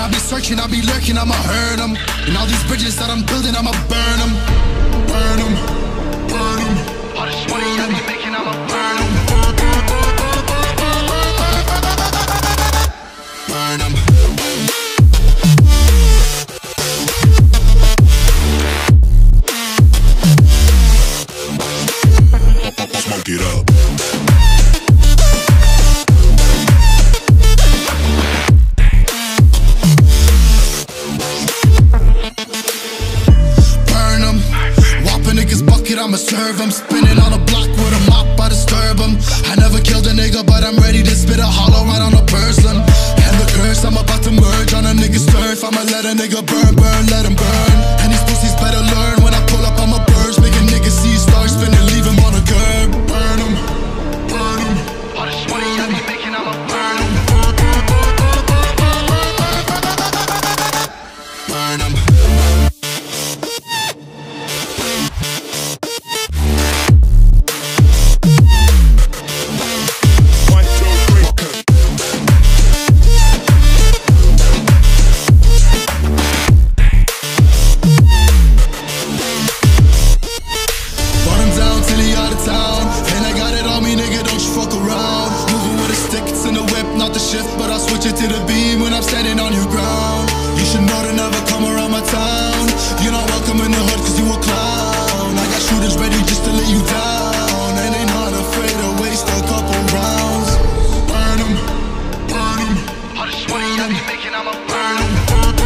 I be searching, I be lurking, I'ma hurt them. And all these bridges that I'm building, I'ma burn them. Burn them, burn them. All this money I be making, I'ma burn them. Burn them. Smoke it up. I'ma serve him, spinning on a block with a mop, I disturb him. I never killed a nigga, but I'm ready to spit a hollow right on a person. And the curse, I'm about to merge on a nigga's turf. I'ma let a nigga burn, burn, let him burn. And these pussies better learn, when I pull up, I'ma burst. Make a nigga see stars spinning, leave him on a curb. Burn him, burn him. All this money I be making, I'ma burn him. Burn him. But I'll switch it to the beam when I'm standing on your ground. You should know to never come around my town. You're not welcome in the hood cause you a clown. I got shooters ready just to let you down. And they not afraid to waste a couple rounds. Burn them, burn them. All this money I be making, I'ma burn them.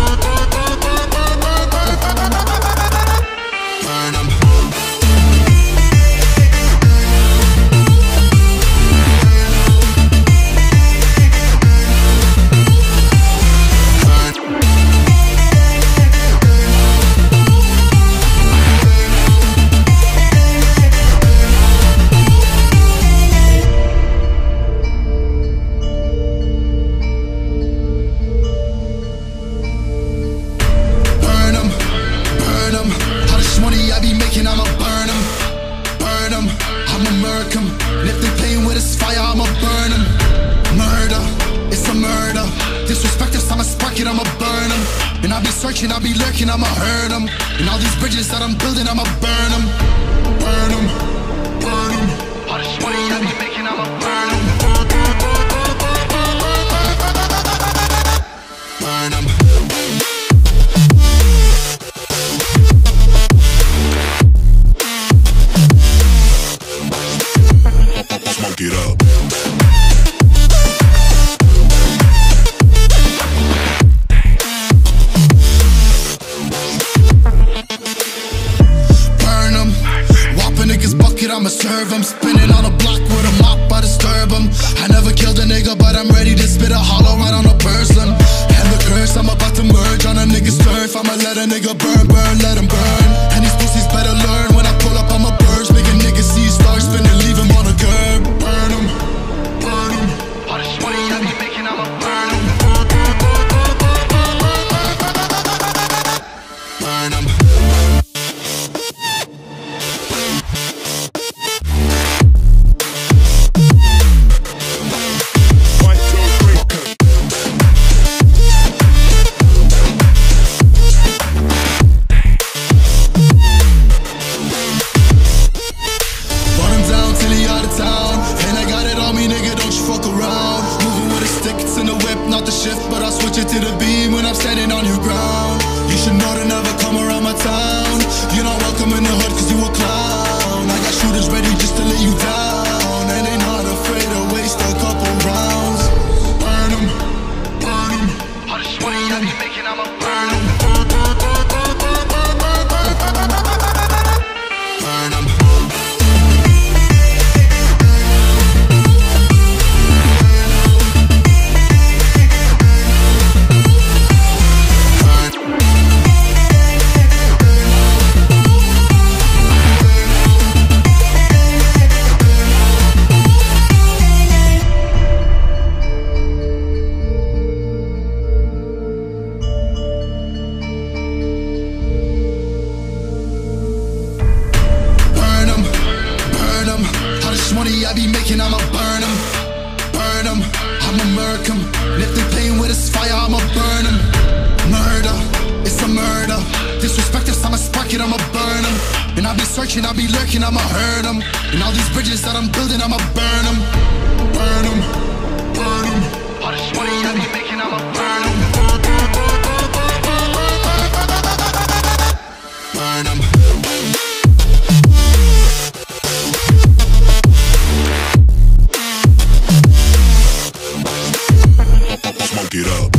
Burn them. Money I be making, I'ma burn them, burn them. I'ma murk them. And if they playing with this fire, I'ma burn them. Murder, it's a murder. Disrespect us, I'ma spark it, I'ma burn them. And I be searching, I be lurking, I'ma hurt them. And all these bridges that I'm building, I'ma burn them. Burn them, burn them. All this money I be making, I'ma burn them. Burn them. Smoke it up. Burn them. Whop a nigga's bucket, I'ma serve him. Spinning on a block with a mop, I disturb him. I never killed a nigga, but I'm ready to spit a hollow right on a person. And the curse, I'm about to merge on a nigga's turf. I'ma let a nigga burn, burn, let him burn. And these pussies better learn, when I pull up, I'ma burst. Make a nigga see stars spinning, leave him on a curb. Burn him, burn him. All this money I be making, I'ma burn him. Burn him. But I'll switch it to the beam when I'm standing on your ground. You should know to never come around my town. You're not welcome in the hood cause you a clown. I got shooters ready just to let you down. And they not afraid to waste a couple rounds. Burn them, burn them. All this money I be making, I'ma burn them. Burn them. Money I be making, I'ma burn them, burn them. I'ma murk them. And if they playing with this fire, I'ma burn them. searching, I'll be lurking, I'ma hurt them. And all these bridges that I'm building, I'ma burn them. Burn them, burn them. All this money I be making, I'ma burn them. Burn them. Smoke it up.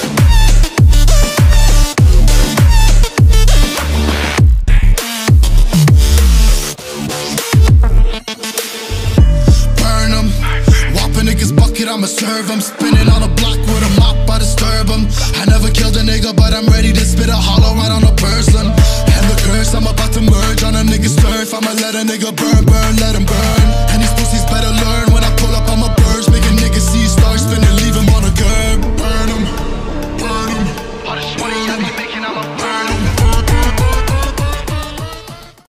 I'ma serve him, spinning on a block with a mop, I disturb him. I never killed a nigga, but I'm ready to spit a hollow right on a person. And the curse, I'm about to merge on a nigga's turf, I'ma let a nigga burn.